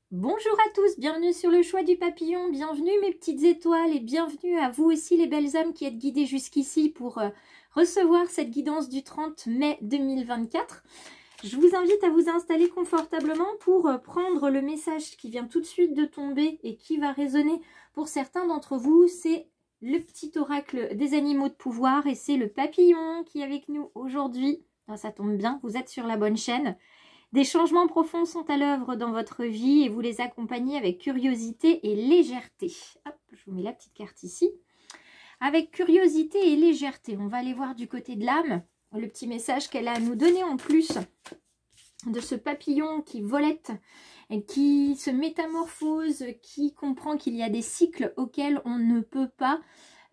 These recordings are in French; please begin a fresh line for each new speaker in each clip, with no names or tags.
Bonjour à tous, bienvenue sur le choix du papillon, bienvenue mes petites étoiles et bienvenue à vous aussi les belles âmes qui êtes guidées jusqu'ici pour recevoir cette guidance du 30 mai 2024. Je vous invite à vous installer confortablement pour prendre le message qui vient tout de suite de tomber et qui va résonner pour certains d'entre vous. C'est le petit oracle des animaux de pouvoir et c'est le papillon qui est avec nous aujourd'hui. Ça tombe bien, vous êtes sur la bonne chaîne. Des changements profonds sont à l'œuvre dans votre vie et vous les accompagnez avec curiosité et légèreté. Hop, je vous mets la petite carte ici. Avec curiosité et légèreté, on va aller voir du côté de l'âme le petit message qu'elle a à nous donner en plus de ce papillon qui volette, et qui se métamorphose, qui comprend qu'il y a des cycles auxquels on ne peut pas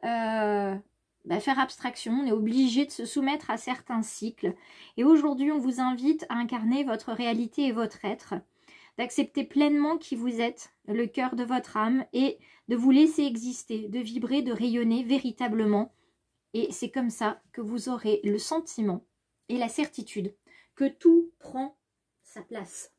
faire abstraction, on est obligé de se soumettre à certains cycles. Et aujourd'hui, on vous invite à incarner votre réalité et votre être, d'accepter pleinement qui vous êtes, le cœur de votre âme, et de vous laisser exister, de vibrer, de rayonner véritablement. Et c'est comme ça que vous aurez le sentiment et la certitude que tout prend sa place.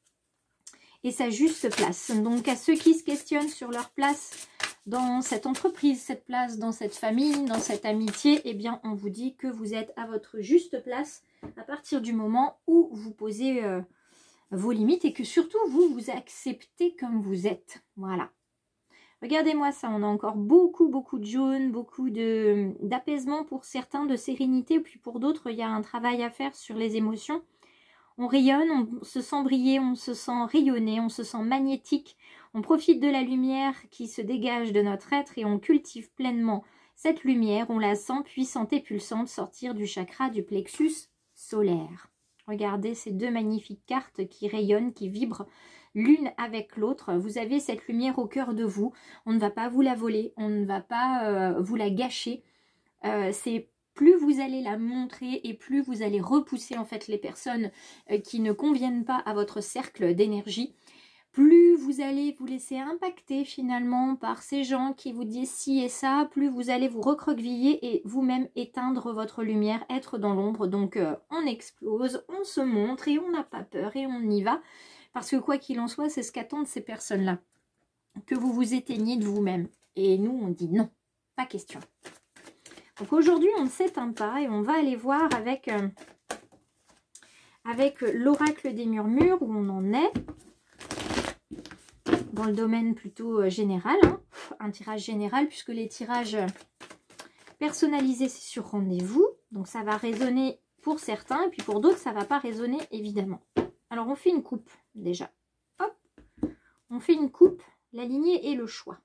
Et sa juste place. Donc à ceux qui se questionnent sur leur place dans cette entreprise, cette place dans cette famille, dans cette amitié, eh bien on vous dit que vous êtes à votre juste place à partir du moment où vous posez vos limites et que surtout vous vous acceptez comme vous êtes. Voilà. Regardez-moi ça, on a encore beaucoup de jaune, beaucoup d'apaisement pour certains, de sérénité, puis pour d'autres il y a un travail à faire sur les émotions. On rayonne, on se sent briller, on se sent rayonner, on se sent magnétique. On profite de la lumière qui se dégage de notre être et on cultive pleinement cette lumière. On la sent puissante et pulsante sortir du chakra du plexus solaire. Regardez ces deux magnifiques cartes qui rayonnent, qui vibrent l'une avec l'autre. Vous avez cette lumière au cœur de vous. On ne va pas vous la voler, on ne va pas vous la gâcher. C'est plus vous allez la montrer et plus vous allez repousser en fait les personnes qui ne conviennent pas à votre cercle d'énergie. Plus vous allez vous laisser impacter finalement par ces gens qui vous disent ci et ça, plus vous allez vous recroqueviller et vous-même éteindre votre lumière, être dans l'ombre. Donc on explose, on se montre et on n'a pas peur et on y va. Parce que quoi qu'il en soit, c'est ce qu'attendent ces personnes-là. Que vous vous éteigniez de vous-même. Et nous, on dit non, pas question. Donc aujourd'hui, on ne s'éteint pas et on va aller voir avec l'oracle des murmures où on en est. Dans le domaine plutôt général, hein. Un tirage général puisque les tirages personnalisés, c'est sur rendez-vous. Donc ça va résonner pour certains et puis pour d'autres, ça ne va pas résonner évidemment. Alors on fait une coupe déjà. Hop, on fait une coupe, la lignée et le choix.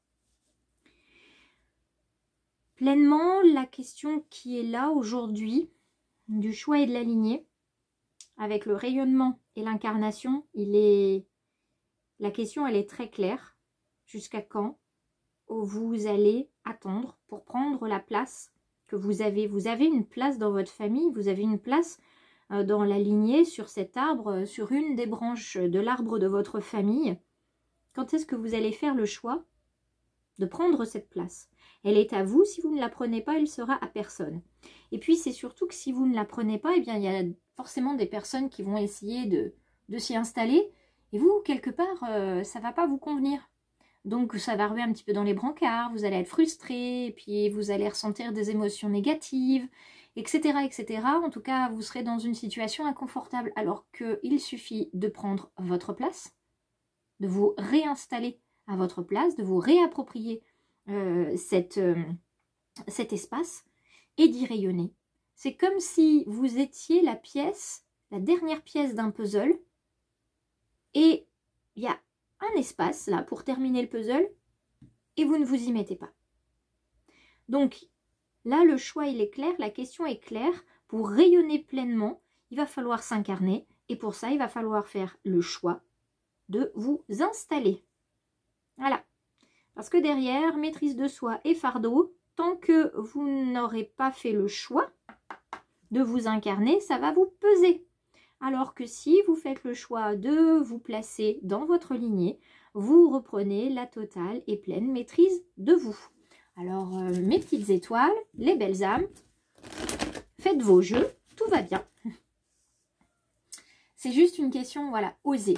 Pleinement, la question qui est là aujourd'hui, du choix et de la lignée, avec le rayonnement et l'incarnation, la question elle est très claire. Jusqu'à quand vous allez attendre pour prendre la place que vous avez. Vous avez une place dans votre famille, vous avez une place dans la lignée, sur cet arbre, sur une des branches de l'arbre de votre famille. Quand est-ce que vous allez faire le choix de prendre cette place? Elle est à vous, si vous ne la prenez pas, elle sera à personne. Et puis c'est surtout que si vous ne la prenez pas, eh bien il y a forcément des personnes qui vont essayer de s'y installer. Et vous, quelque part, ça ne va pas vous convenir. Donc ça va ruer un petit peu dans les brancards, vous allez être frustré, et puis vous allez ressentir des émotions négatives, etc., etc. En tout cas, vous serez dans une situation inconfortable, alors qu'il suffit de prendre votre place, de vous réinstaller à votre place, de vous réapproprier cet espace et d'y rayonner. C'est comme si vous étiez la dernière pièce d'un puzzle, et il y a un espace là pour terminer le puzzle, et vous ne vous y mettez pas. Donc, là, le choix, il est clair, la question est claire. Pour rayonner pleinement, il va falloir s'incarner. Et pour ça, il va falloir faire le choix de vous installer. Voilà. Parce que derrière, maîtrise de soi et fardeau, tant que vous n'aurez pas fait le choix de vous incarner, ça va vous peser. Alors que si vous faites le choix de vous placer dans votre lignée, vous reprenez la totale et pleine maîtrise de vous. Alors, mes petites étoiles, les belles âmes, faites vos jeux, tout va bien. C'est juste une question, voilà, osez.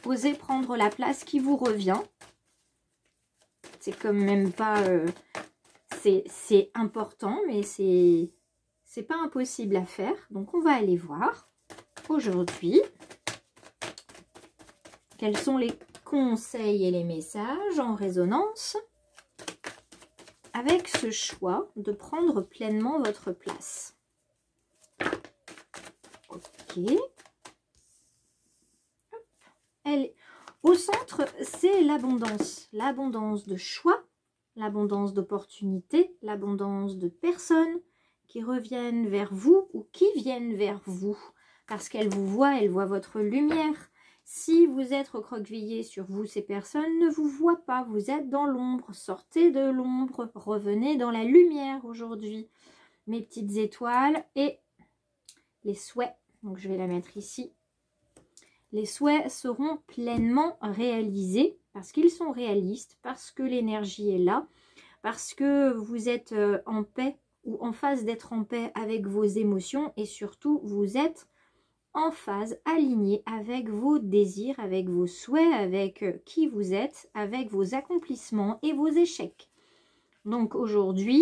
osez prendre la place qui vous revient. C'est quand même pas... c'est important, mais c'est pas impossible à faire. Donc, on va aller voir aujourd'hui quels sont les conseils et les messages en résonance avec ce choix de prendre pleinement votre place. Ok. Au centre, c'est l'abondance. L'abondance de choix, l'abondance d'opportunités, l'abondance de personnes qui reviennent vers vous ou qui viennent vers vous. Parce qu'elles vous voient, elles voient votre lumière. Si vous êtes recroquevillé sur vous, ces personnes ne vous voient pas. Vous êtes dans l'ombre. Sortez de l'ombre. Revenez dans la lumière aujourd'hui. Mes petites étoiles et les souhaits. Donc, je vais la mettre ici. Les souhaits seront pleinement réalisés parce qu'ils sont réalistes, parce que l'énergie est là, parce que vous êtes en paix ou en phase d'être en paix avec vos émotions et surtout, vous êtes en phase, aligné avec vos désirs, avec vos souhaits, avec qui vous êtes, avec vos accomplissements et vos échecs. Donc aujourd'hui,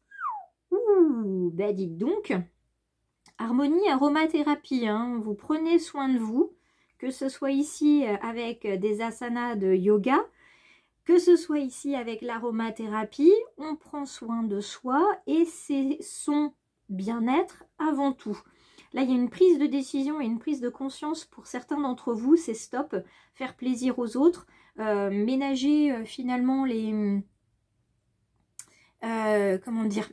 bah dites donc, harmonie, aromathérapie, hein, vous prenez soin de vous, que ce soit ici avec des asanas de yoga, que ce soit ici avec l'aromathérapie, on prend soin de soi et c'est son bien-être avant tout. Là, il y a une prise de décision et une prise de conscience pour certains d'entre vous, c'est stop, faire plaisir aux autres, ménager finalement les... comment dire,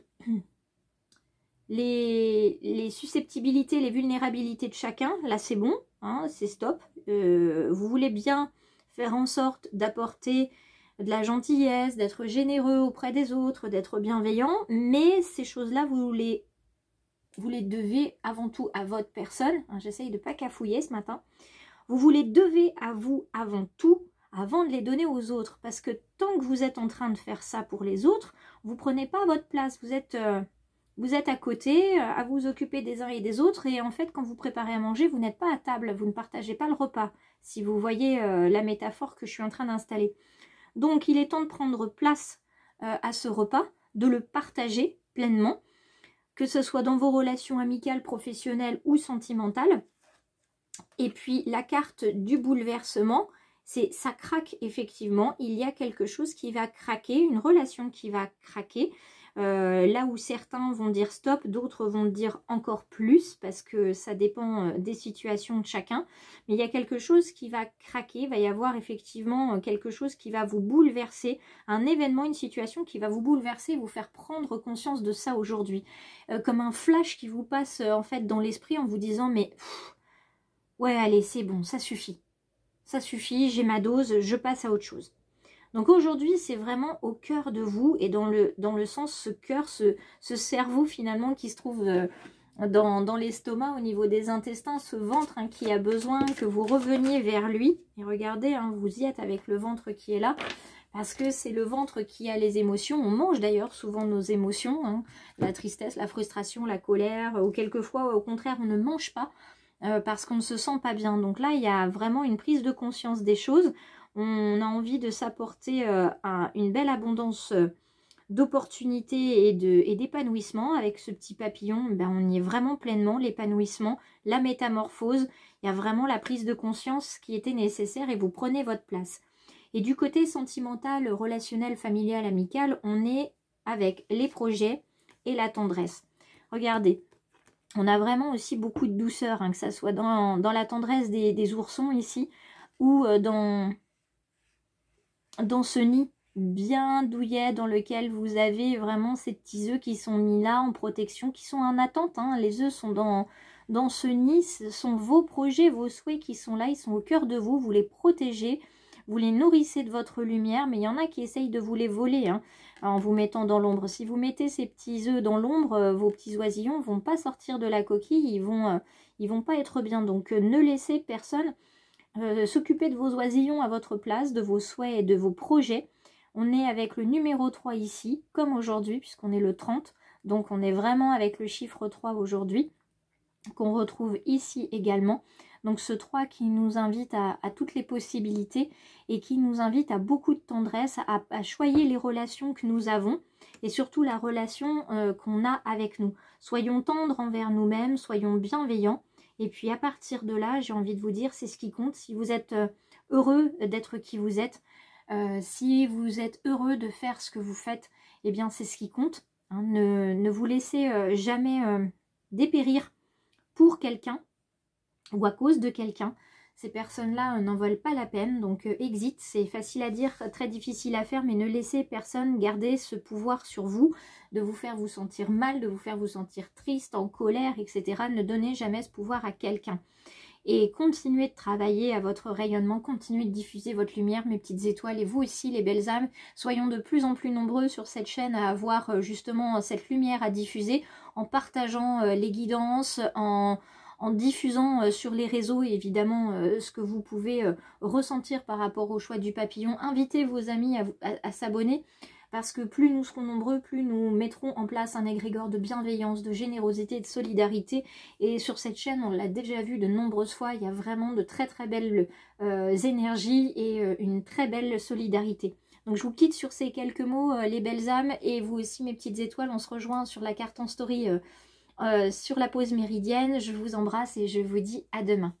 les susceptibilités, les vulnérabilités de chacun. Là, c'est bon, hein, c'est stop. Vous voulez bien faire en sorte d'apporter de la gentillesse, d'être généreux auprès des autres, d'être bienveillant, mais ces choses-là, vous les devez avant tout à votre personne. Hein, j'essaye de ne pas cafouiller ce matin. Vous les devez à vous avant tout, avant de les donner aux autres. Parce que tant que vous êtes en train de faire ça pour les autres, vous ne prenez pas votre place. Vous êtes à côté, à vous occuper des uns et des autres. Et en fait, quand vous préparez à manger, vous n'êtes pas à table. Vous ne partagez pas le repas. Si vous voyez la métaphore que je suis en train d'installer. Donc, il est temps de prendre place à ce repas, de le partager pleinement. Que ce soit dans vos relations amicales, professionnelles ou sentimentales. Et puis la carte du bouleversement, c'est ça craque effectivement. Il y a quelque chose qui va craquer, une relation qui va craquer. Là où certains vont dire stop, d'autres vont dire encore plus parce que ça dépend des situations de chacun. Mais il y a quelque chose qui va craquer, il va y avoir effectivement quelque chose qui va vous bouleverser, un événement, une situation qui va vous bouleverser, vous faire prendre conscience de ça aujourd'hui. Comme un flash qui vous passe en fait dans l'esprit en vous disant mais ouais allez c'est bon, ça suffit, j'ai ma dose, je passe à autre chose. Donc aujourd'hui, c'est vraiment au cœur de vous et dans le sens, ce cœur, ce cerveau finalement qui se trouve dans l'estomac, au niveau des intestins, ce ventre hein, qui a besoin que vous reveniez vers lui. Et regardez, hein, vous y êtes avec le ventre qui est là, parce que c'est le ventre qui a les émotions. On mange d'ailleurs souvent nos émotions, hein, la tristesse, la frustration, la colère, ou quelquefois au contraire, on ne mange pas parce qu'on ne se sent pas bien. Donc là, il y a vraiment une prise de conscience des choses. On a envie de s'apporter une belle abondance d'opportunités et d'épanouissement. Avec ce petit papillon, ben, on y est vraiment pleinement, l'épanouissement, la métamorphose. Il y a vraiment la prise de conscience qui était nécessaire et vous prenez votre place. Et du côté sentimental, relationnel, familial, amical, on est avec les projets et la tendresse. Regardez, on a vraiment aussi beaucoup de douceur, hein, que ça soit dans la tendresse des oursons ici ou dans ce nid bien douillet dans lequel vous avez vraiment ces petits œufs qui sont mis là en protection, qui sont en attente. Hein. Les œufs sont dans ce nid, ce sont vos projets, vos souhaits qui sont là, ils sont au cœur de vous, vous les protégez, vous les nourrissez de votre lumière, mais il y en a qui essayent de vous les voler hein, en vous mettant dans l'ombre. Si vous mettez ces petits œufs dans l'ombre, vos petits oisillons ne vont pas sortir de la coquille, ils vont pas être bien. Donc ne laissez personne s'occuper de vos oisillons à votre place, de vos souhaits et de vos projets. On est avec le numéro 3 ici, comme aujourd'hui, puisqu'on est le 30. Donc on est vraiment avec le chiffre 3 aujourd'hui, qu'on retrouve ici également. Donc ce 3 qui nous invite à toutes les possibilités et qui nous invite à beaucoup de tendresse, à choyer les relations que nous avons et surtout la relation qu'on a avec nous. Soyons tendres envers nous-mêmes, soyons bienveillants. Et puis à partir de là, j'ai envie de vous dire, c'est ce qui compte. Si vous êtes heureux d'être qui vous êtes, si vous êtes heureux de faire ce que vous faites, eh bien c'est ce qui compte. Hein. Ne vous laissez jamais dépérir pour quelqu'un ou à cause de quelqu'un. Ces personnes-là n'en valent pas la peine, donc exit, c'est facile à dire, très difficile à faire, mais ne laissez personne garder ce pouvoir sur vous, de vous faire vous sentir mal, de vous faire vous sentir triste, en colère, etc. Ne donnez jamais ce pouvoir à quelqu'un. Et continuez de travailler à votre rayonnement, continuez de diffuser votre lumière, mes petites étoiles, et vous aussi les belles âmes. Soyons de plus en plus nombreux sur cette chaîne à avoir justement cette lumière à diffuser, en partageant les guidances, en diffusant sur les réseaux évidemment ce que vous pouvez ressentir par rapport au choix du papillon. Invitez vos amis à s'abonner, parce que plus nous serons nombreux, plus nous mettrons en place un égrégore de bienveillance, de générosité, de solidarité. Et sur cette chaîne, on l'a déjà vu de nombreuses fois, il y a vraiment de très très belles énergies et une très belle solidarité. Donc je vous quitte sur ces quelques mots, les belles âmes, et vous aussi mes petites étoiles. On se rejoint sur la carte en story sur la pause méridienne. Je vous embrasse et je vous dis à demain.